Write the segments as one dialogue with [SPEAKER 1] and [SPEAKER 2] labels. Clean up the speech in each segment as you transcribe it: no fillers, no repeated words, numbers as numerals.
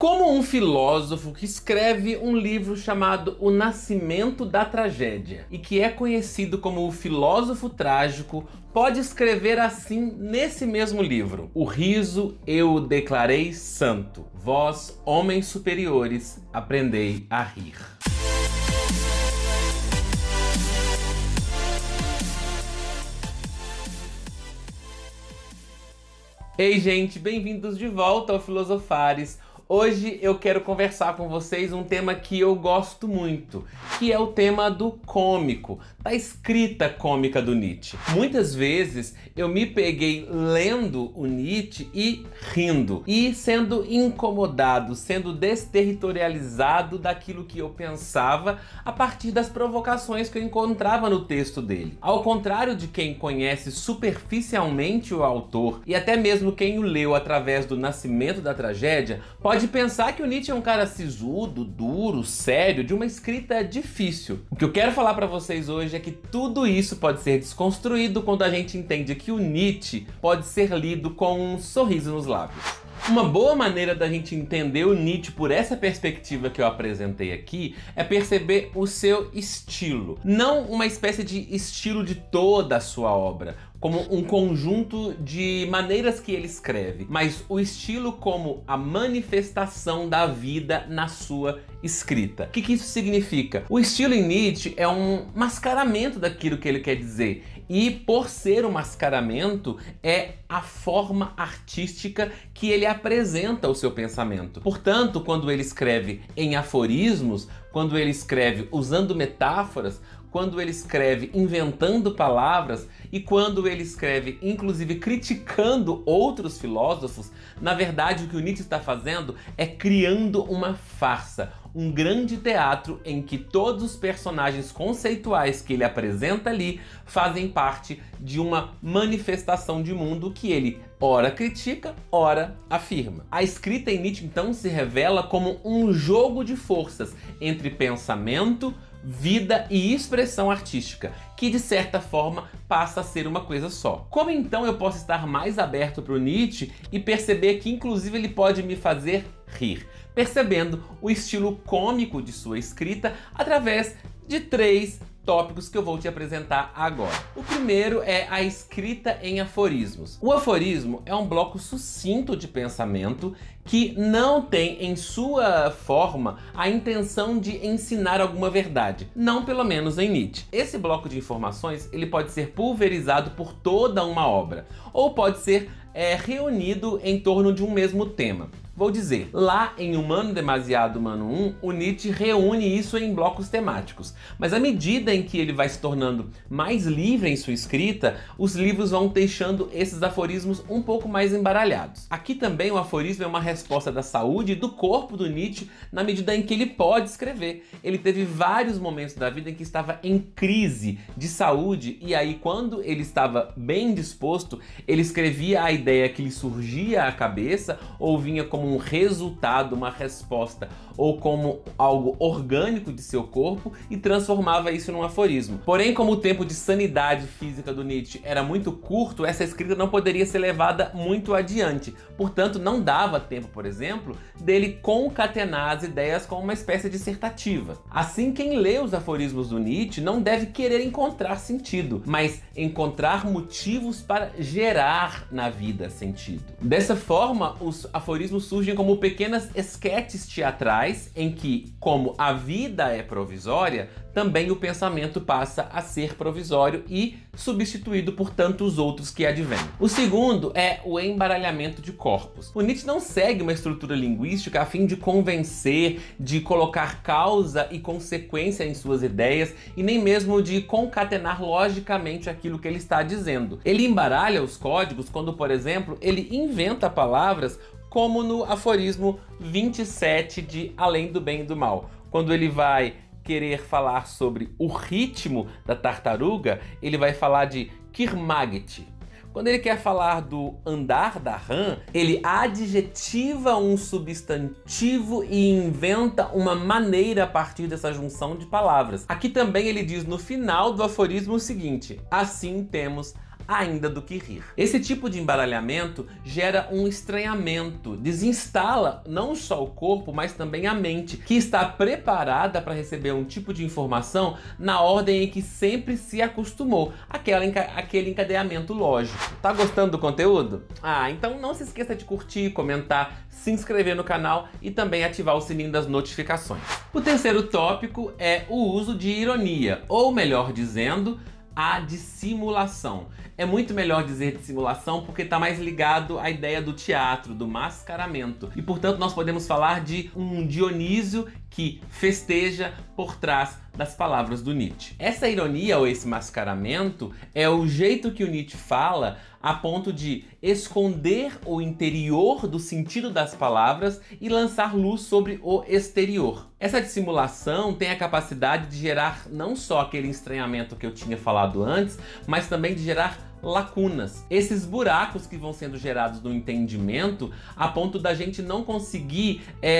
[SPEAKER 1] Como um filósofo que escreve um livro chamado O Nascimento da Tragédia e que é conhecido como o filósofo trágico, pode escrever assim nesse mesmo livro: o riso eu declarei santo, vós, homens superiores, aprendei a rir. Ei, gente, bem-vindos de volta ao Filosofares. Hoje eu quero conversar com vocês um tema que eu gosto muito, que é o tema do cômico, da escrita cômica do Nietzsche. Muitas vezes eu me peguei lendo o Nietzsche e rindo, e sendo incomodado, sendo desterritorializado daquilo que eu pensava a partir das provocações que eu encontrava no texto dele. Ao contrário de quem conhece superficialmente o autor, e até mesmo quem o leu através do Nascimento da Tragédia, pode pensar que o Nietzsche é um cara sisudo, duro, sério, de uma escrita difícil. O que eu quero falar pra vocês hoje é que tudo isso pode ser desconstruído quando a gente entende que o Nietzsche pode ser lido com um sorriso nos lábios. Uma boa maneira da gente entender o Nietzsche por essa perspectiva que eu apresentei aqui é perceber o seu estilo. Não uma espécie de estilo de toda a sua obra, como um conjunto de maneiras que ele escreve, mas o estilo como a manifestação da vida na sua escrita. O que isso significa? O estilo em Nietzsche é um mascaramento daquilo que ele quer dizer, e por ser um mascaramento, é a forma artística que ele apresenta o seu pensamento. Portanto, quando ele escreve em aforismos, quando ele escreve usando metáforas, quando ele escreve inventando palavras e quando ele escreve inclusive criticando outros filósofos, na verdade o que o Nietzsche está fazendo é criando uma farsa, um grande teatro em que todos os personagens conceituais que ele apresenta ali fazem parte de uma manifestação de mundo que ele ora critica, ora afirma. A escrita em Nietzsche então se revela como um jogo de forças entre pensamento, vida e expressão artística, que de certa forma passa a ser uma coisa só. Como então eu posso estar mais aberto para o Nietzsche e perceber que inclusive ele pode me fazer rir? Percebendo o estilo cômico de sua escrita através de 3 tópicos que eu vou te apresentar agora. O primeiro é a escrita em aforismos. O aforismo é um bloco sucinto de pensamento que não tem em sua forma a intenção de ensinar alguma verdade, não pelo menos em Nietzsche. Esse bloco de informações ele pode ser pulverizado por toda uma obra, ou pode ser reunido em torno de um mesmo tema. Vou dizer, lá em Humano Demasiado, Humano 1, o Nietzsche reúne isso em blocos temáticos. Mas à medida em que ele vai se tornando mais livre em sua escrita, os livros vão deixando esses aforismos um pouco mais embaralhados. Aqui também o aforismo é uma resposta da saúde e do corpo do Nietzsche na medida em que ele pode escrever. Ele teve vários momentos da vida em que estava em crise de saúde e aí quando ele estava bem disposto, ele escrevia a ideia que lhe surgia à cabeça ou vinha como um resultado, uma resposta, ou como algo orgânico de seu corpo e transformava isso num aforismo. Porém, como o tempo de sanidade física do Nietzsche era muito curto, essa escrita não poderia ser levada muito adiante. Portanto, não dava tempo, por exemplo, dele concatenar as ideias com uma espécie de dissertativa. Assim, quem lê os aforismos do Nietzsche não deve querer encontrar sentido, mas encontrar motivos para gerar na vida sentido. Dessa forma, os aforismos surgem como pequenas esquetes teatrais em que, como a vida é provisória, também o pensamento passa a ser provisório e substituído por tantos outros que advêm. O segundo é o embaralhamento de corpos. O Nietzsche não segue uma estrutura linguística a fim de convencer, de colocar causa e consequência em suas ideias e nem mesmo de concatenar logicamente aquilo que ele está dizendo. Ele embaralha os códigos quando, por exemplo, ele inventa palavras como no aforismo 27 de Além do Bem e do Mal, quando ele vai querer falar sobre o ritmo da tartaruga, ele vai falar de Kirmagit. Quando ele quer falar do andar da rã, ele adjetiva um substantivo e inventa uma maneira a partir dessa junção de palavras. Aqui também ele diz no final do aforismo o seguinte: assim temos ainda do que rir. Esse tipo de embaralhamento gera um estranhamento, desinstala não só o corpo, mas também a mente, que está preparada para receber um tipo de informação na ordem em que sempre se acostumou, aquele encadeamento lógico. Tá gostando do conteúdo? Então não se esqueça de curtir, comentar, se inscrever no canal e também ativar o sininho das notificações. O terceiro tópico é o uso de ironia, ou melhor dizendo, a dissimulação. É muito melhor dizer dissimulação porque está mais ligado à ideia do teatro, do mascaramento. E portanto nós podemos falar de um Dionísio que festeja por trás das palavras do Nietzsche. Essa ironia ou esse mascaramento é o jeito que o Nietzsche fala a ponto de esconder o interior do sentido das palavras e lançar luz sobre o exterior. Essa dissimulação tem a capacidade de gerar não só aquele estranhamento que eu tinha falado antes, mas também de gerar lacunas. Esses buracos que vão sendo gerados no entendimento a ponto da gente não conseguir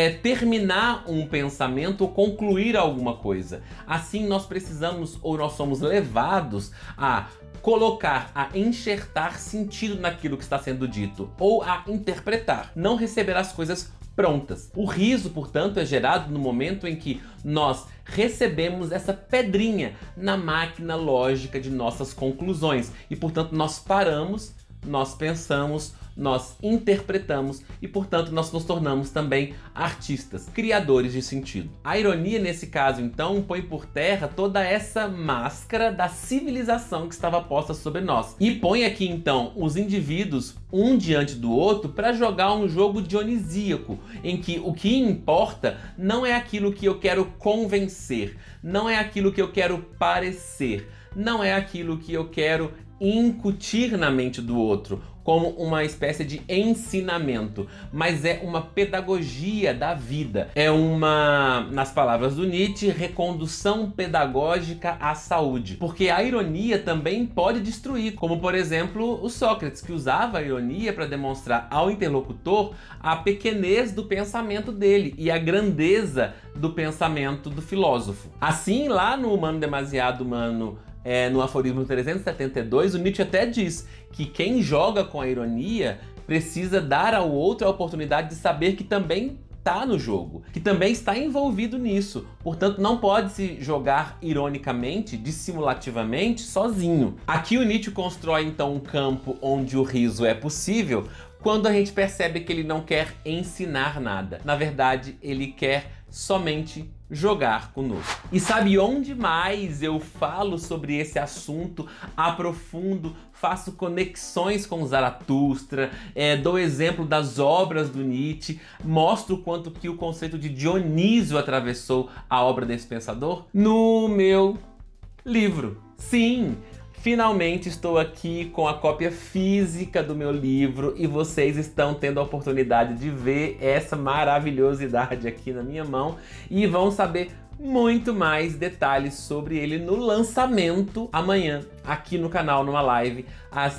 [SPEAKER 1] terminar um pensamento ou concluir alguma coisa. Assim nós precisamos ou nós somos levados a colocar, a enxertar sentido naquilo que está sendo dito ou a interpretar, não receber as coisas prontas. O riso, portanto, é gerado no momento em que nós recebemos essa pedrinha na máquina lógica de nossas conclusões e, portanto, nós paramos, nós pensamos, nós interpretamos e, portanto, nós nos tornamos também artistas, criadores de sentido. A ironia, nesse caso, então, põe por terra toda essa máscara da civilização que estava posta sobre nós e põe aqui, então, os indivíduos um diante do outro para jogar um jogo dionisíaco, em que o que importa não é aquilo que eu quero convencer, não é aquilo que eu quero parecer, não é aquilo que eu quero incutir na mente do outro como uma espécie de ensinamento, mas é uma pedagogia da vida. É uma, nas palavras do Nietzsche, recondução pedagógica à saúde. Porque a ironia também pode destruir, como por exemplo o Sócrates, que usava a ironia para demonstrar ao interlocutor a pequenez do pensamento dele e a grandeza do pensamento do filósofo. Assim, lá no Humano Demasiado Humano, no aforismo 372, o Nietzsche até diz que quem joga com a ironia precisa dar ao outro a oportunidade de saber que também está no jogo, que também está envolvido nisso. Portanto, não pode se jogar ironicamente, dissimulativamente, sozinho. Aqui o Nietzsche constrói então um campo onde o riso é possível quando a gente percebe que ele não quer ensinar nada. Na verdade, ele quer somente jogar conosco. E sabe onde mais eu falo sobre esse assunto, aprofundo, faço conexões com Zaratustra, dou exemplo das obras do Nietzsche, mostro o quanto que o conceito de Dionísio atravessou a obra desse pensador? No meu livro. Sim! Finalmente estou aqui com a cópia física do meu livro e vocês estão tendo a oportunidade de ver essa maravilhosidade aqui na minha mão e vão saber muito mais detalhes sobre ele no lançamento amanhã, aqui no canal, numa live, às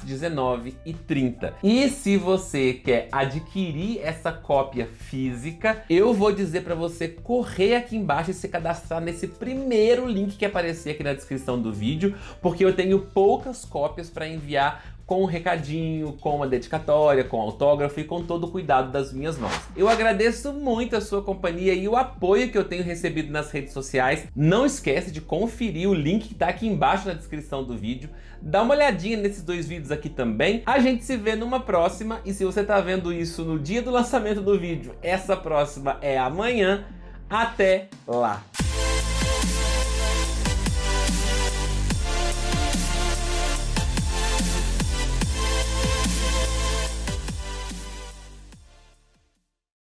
[SPEAKER 1] 19h30. E se você quer adquirir essa cópia física, eu vou dizer para você correr aqui embaixo e se cadastrar nesse primeiro link que aparecer aqui na descrição do vídeo, porque eu tenho poucas cópias para enviar com um recadinho, com uma dedicatória, com autógrafo e com todo o cuidado das minhas mãos. Eu agradeço muito a sua companhia e o apoio que eu tenho recebido nas redes sociais. Não esquece de conferir o link que está aqui embaixo na descrição do vídeo. Dá uma olhadinha nesses dois vídeos aqui também. A gente se vê numa próxima e se você está vendo isso no dia do lançamento do vídeo, essa próxima é amanhã. Até lá!